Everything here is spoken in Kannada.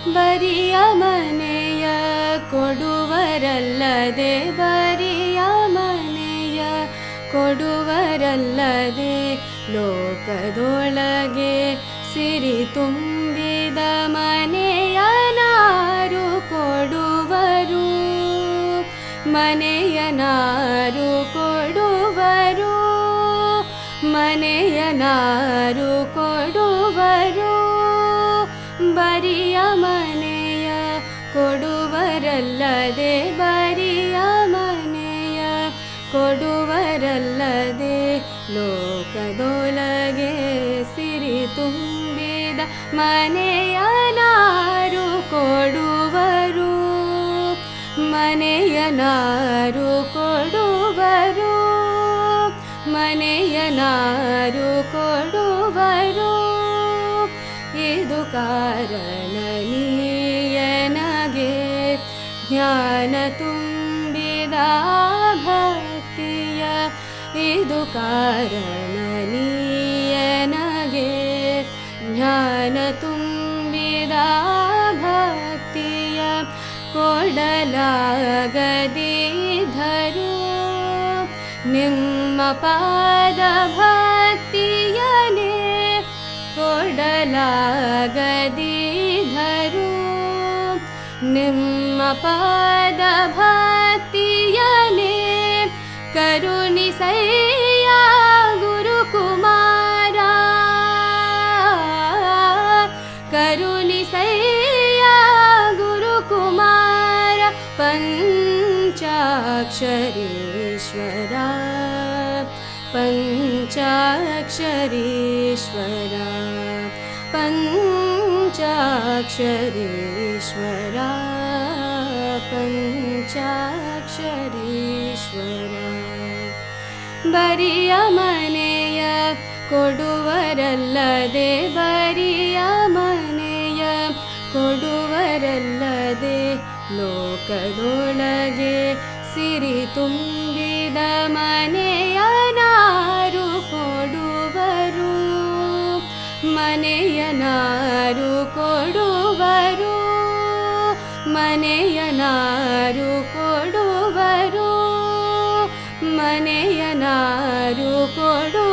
ಬರಿಯ ಮನೆಯ ಕೊಡುವರಲ್ಲದೆ ಬರಿಯ ಮನೆಯ ಕೊಡುವರಲ್ಲದೆ ಲೋಕದೊಳಗೆ ಸಿರಿ ತುಂಬಿದ ಮನೆಯನಾರು ಕೊಡುವರು ಮನೆಯನಾರು ಕೊಡುವರು ಮನೆಯನಾರು ಕೊಡುವರು ಬರಿಯ ಮನೆಯ ಕೊಡುವರಲ್ಲದೆ ಬರಿಯ ಮನೆಯ ಕೊಡುವರಲ್ಲದೆ ಲೋಕದೊಳಗೆ ಸಿರಿ ತುಂಬಿದ ಮನೆಯನಾರು ಕೊಡುವರು ಮನೆಯನಾರು ಕೊಡುವರು ಮನೆಯನಾರು ಕೊಡುವರು ಇದು ಕಾರಣ ನೀಯನಗೆ ಜ್ಞಾನ ತುಂಬಿದ ಭಕ್ತಿಯ ಇದು ಕಾರಣ ನೀಯನಗೆ ಜ್ಞಾನ ತುಂಬಿದ ಭಕ್ತಿಯ ಕೊಡಲಾಗದಿದ್ದರೂ ನಿಮ್ಮ ಪಾದ ಭಕ್ತಿಯನೇ ಕೊಡಲಾಗದಿದ್ದರೂ ನಿಮ್ಮ ಪಾದ ಭಕ್ತಿಯನೇ ಕರುಣಿಸಯ್ಯ ಗುರುಕುಮಾರ ಕರುಣಿಸಯ್ಯ ಗುರುಕುಮಾರ ಪಂಚಾಕ್ಷರೀಶ್ವರ ಪಂಚಾಕ್ಷರೀಶ್ವರ ಪಂಚಾಕ್ಷರೀಶ್ವರ ಪಂಚಾಕ್ಷರೀಶ್ವರ ಬರಿಯ ಮನೆಯ ಕೊಡುವರಲ್ಲದೆ ಬರಿಯ ಮನೆಯ ಕೊಡುವರಲ್ಲದೆ ಲೋಕದೊಳಗೆ ಸಿರಿ ತುಂಬಿದ ಮನೆಯನಾರು ಕೊಡುವರು ಮನೆಯನಾರು ಕೊಡುವರು ಮನೆಯನಾರು ಕೊಡುವರು ಮನೆಯನಾರು ಕೊಡು